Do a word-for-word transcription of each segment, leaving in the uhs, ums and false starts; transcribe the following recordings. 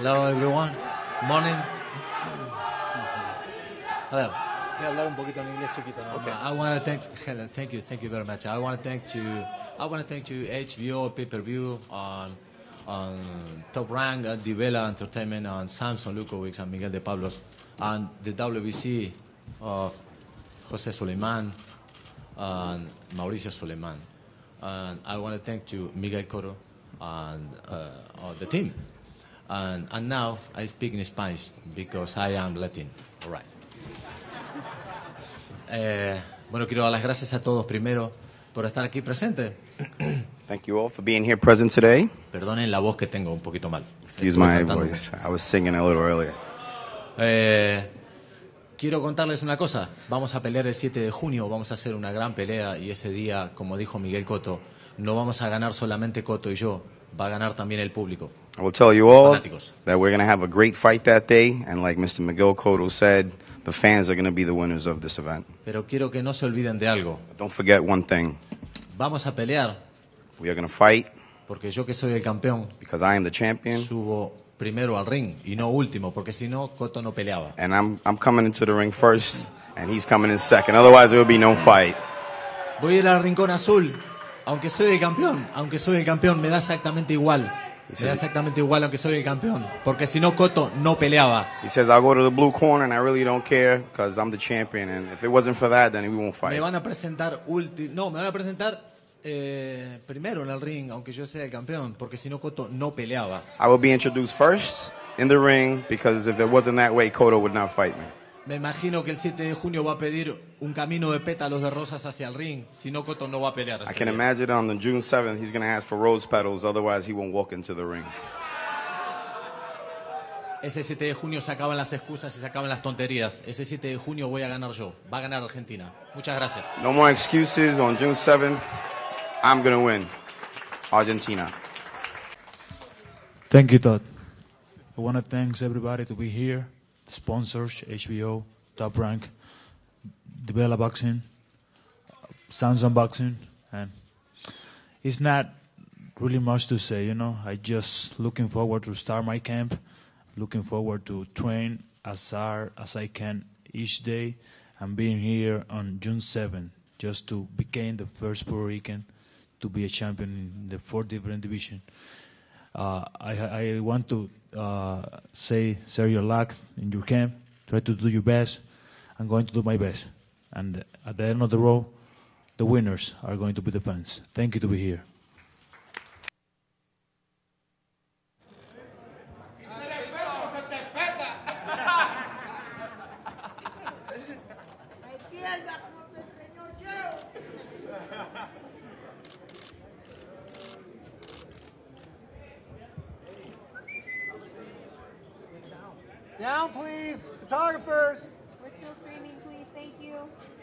Hello, everyone. Morning. Hello. Voy a hablar un poquito en inglés chiquito, ¿no? Okay. I want to thank. Hello. Thank you. Thank you very much. I want to thank you. I want to thank you H B O Pay Per View on on Top Rank, uh, Divela Entertainment, on Samson Lukowicz and Miguel de Pablos, and the W B C of Jose Suleiman and Mauricio Suleiman. And I want to thank you Miguel Cotto and uh, uh, the team. And, and now I speak in Spanish because I am Latin. All right. Eh, bueno, quiero dar las gracias a todos primero por estar aquí presente. Thank you all for being here present today. Perdonen la voz que tengo un poquito mal. Excuse my voice. I was singing a little earlier. Eh, quiero contarles una cosa. Vamos a pelear el siete de junio. Vamos a hacer una gran pelea y ese día, como dijo Miguel Cotto, no vamos a ganar solamente Cotto y yo. Va a ganar también el público. I will tell you all Fanáticos. that we're going to have a great fight that day, and like Mister Miguel Cotto said, the fans are going to be the winners of this event. Pero quiero que no se olviden de algo. But don't forget one thing. Vamos a pelear. We are going to fight. Porque yo que soy el campeón. Because I am the champion. Subo primero al ring y no último, porque si no Cotto no peleaba. And I'm I'm coming into the ring first, and he's coming in second. Otherwise, there will be no fight. Voy a ir al rincón azul. Aunque soy el campeón, aunque soy el campeón, me da exactamente igual. Me da exactamente igual aunque soy el campeón. Porque si no, Cotto no peleaba. He says, I'll go to the blue corner and I really don't care because I'm the champion. And if it wasn't for that, then we won't fight. Me van a presentar ulti No, me van a presentar eh, primero en el ring, aunque yo sea el campeón. Porque si no, Cotto no peleaba. I will be introduced first in the ring because if it wasn't that way, Cotto would not fight me. Me imagino que el siete de junio va a pedir un camino de pétalos de rosas hacia el ring. Si no, Cotto no va a pelear. I can imagine on the June seventh, he's going to ask for rose petals. Otherwise, he won't walk into the ring. Ese siete de junio se acaban las excusas y se acaban las tonterías. Ese siete de junio voy a ganar yo. Va a ganar Argentina. Muchas gracias. No more excuses. On June seventh, I'm going to win. Argentina. Thank you, Todd. I want to thank everybody to be here. The sponsors, H B O, Top Rank, Divela Boxing, Samson Boxing, and it's not really much to say, you know. I just looking forward to start my camp, looking forward to train as hard as I can each day, and being here on June seventh just to become the first Puerto Rican to be a champion in the four different divisions. Uh, I, I want to uh, say, Sergio, luck in your camp. Try to do your best. I'm going to do my best. And at the end of the road, the winners are going to be the fans. Thank you to be here. Down, please. Photographers. We're still streaming, please. Thank you.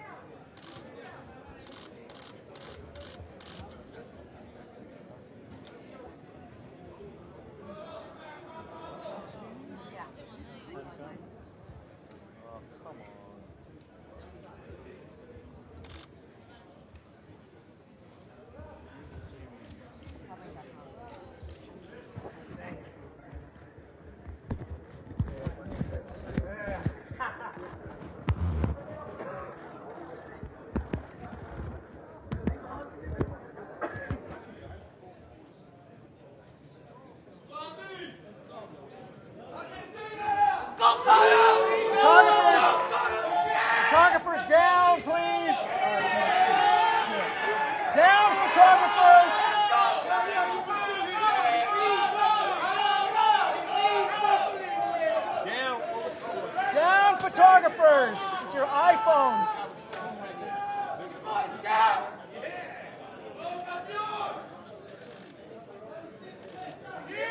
Photographers. Photographers down, please. Down, photographers. Down. Down, photographers. With your iPhones.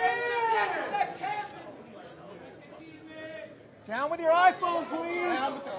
Down with your iPhone, please.